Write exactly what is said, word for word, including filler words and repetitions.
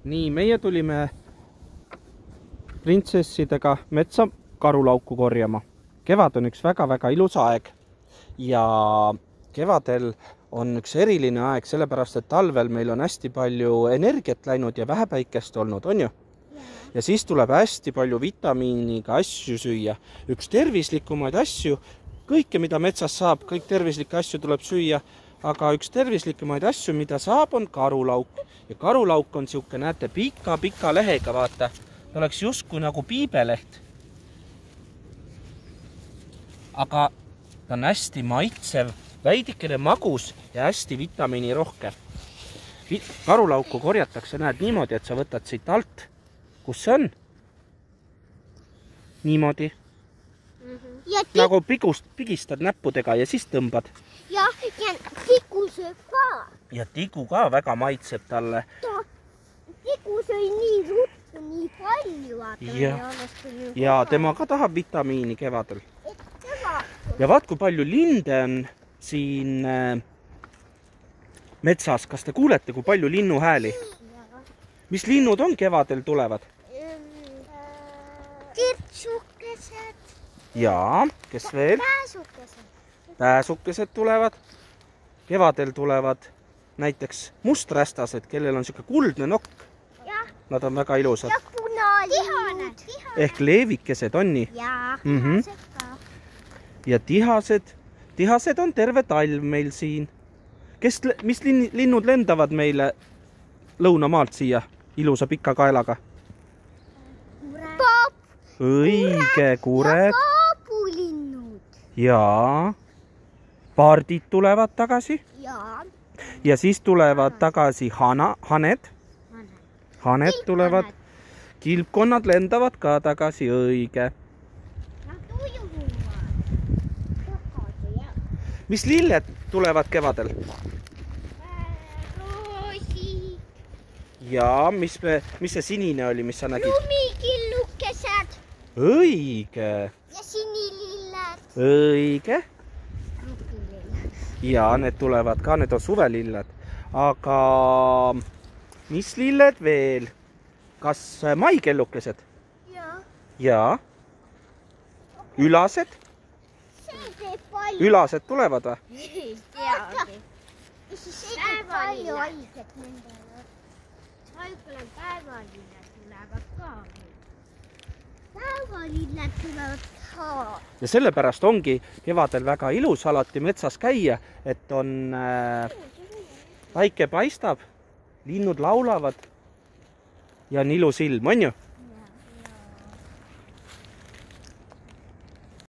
Nii, meie tulime printsessidega metsa karulauku korjama. Kevad on üks väga-väga ilus aeg ja kevadel on üks eriline aeg, sellepärast et talvel meil on hästi palju energiat läinud ja vähe päikest olnud, on ju? Ja siis tuleb hästi palju vitamiiniga asju süüa. Üks tervislikumaid asju, kõike mida metsas saab, kõik tervislikke asju tuleb süüa, aga üks tervislikumaid asju, mida saab, on karulauk. Ja karulauk on siuke, näete, pika-pika lehega, vaata. Ta oleks justkui nagu piibeleht. Aga ta on hästi maitsev, väidikene magus ja hästi vitamiini rohke. Karulauku korjatakse, näed, niimoodi, et sa võtad siit alt. Kus see on? Niimoodi. Ja nagu pigust, pigistad näppudega ja siis tõmbad. Ja, ja tigu sööb ka. Ja tigu ka väga maitseb talle. Ta, tigu sõi nii ruttu, nii palju. Ja, ja tema ka tahab vitamiini kevadel. Ja vaat, kui palju linde on siin äh, metsas. Kas te kuulete, kui palju linnu hääli? Mis linnud on kevadel tulevad? Tirtsukesed. Jaa, kes veel? Pääsukesed. Pääsukesed tulevad. Kevadel tulevad näiteks musträstased, kellel on siuke kuldne nokk. Ja. Nad on väga ilusad. Ja punalinud. Ehk leevikesed on nii. Ja, mm -hmm. tihased ka. Ja tihased. Tihased on terve talv meil siin. Kes, mis linnud lendavad meile lõunamaalt siia ilusa pika kaelaga? Paap. Õige, kured. Ja paapulinnud. Ja pardid tulevad tagasi. Ja. Ja siis tulevad tagasi hana, haned. Haned tulevad. Kilpkonnad lendavad ka tagasi, õige. Mis lilled tulevad kevadel? Roosid. Ja mis, me, mis see sinine oli, mis sa nägid? Lumikillukesed. Õige. Ja sinililled. Õige. Rukililled. Ja need tulevad ka, need on suvelilled. Aga mis lilled veel? Kas maikellukesed? Ja. Ja. Ülased? See teeb palju. Ülased tulevad või? Teagi. See teeb palju haiget nendele. Haigule päevalilled tulevad ka. Päevalilled tulevad ka. Ja sellepärast ongi kevadel väga ilus alati metsas käia, et on äh, päike paistab, linnud laulavad ja on ilus ilm, on ju?